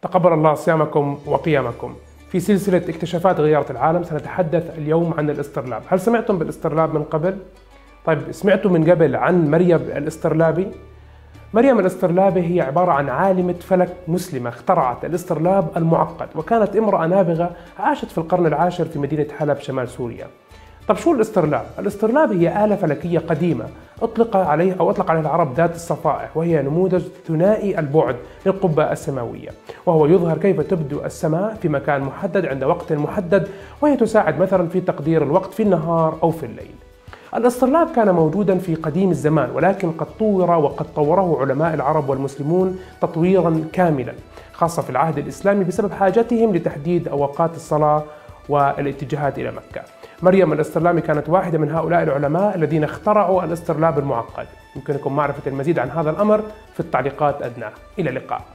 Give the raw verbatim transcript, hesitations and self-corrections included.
تقبل الله صيامكم وقيامكم. في سلسلة اكتشافات غيرت العالم سنتحدث اليوم عن الاسترلاب. هل سمعتم بالاسترلاب من قبل؟ طيب سمعتوا من قبل عن مريم الاسترلابي؟ مريم الاسترلابي هي عبارة عن عالمة فلك مسلمة اخترعت الاسترلاب المعقد، وكانت امرأة نابغة عاشت في القرن العاشر في مدينة حلب شمال سوريا. طب شو الاسترلاب؟ الاسترلاب هي آلة فلكية قديمة أطلق عليه أو أطلق عليها العرب ذات الصفائح، وهي نموذج ثنائي البعد للقبة السماوية، وهو يظهر كيف تبدو السماء في مكان محدد عند وقت محدد، وهي تساعد مثلا في تقدير الوقت في النهار أو في الليل. الاسترلاب كان موجودا في قديم الزمان، ولكن قد طور وقد طوره علماء العرب والمسلمون تطويرا كاملا، خاصة في العهد الإسلامي بسبب حاجتهم لتحديد أوقات الصلاة والاتجاهات إلى مكة. مريم الاسترلابي كانت واحدة من هؤلاء العلماء الذين اخترعوا الاسترلاب المعقد. يمكنكم معرفة المزيد عن هذا الأمر في التعليقات أدناه. إلى اللقاء.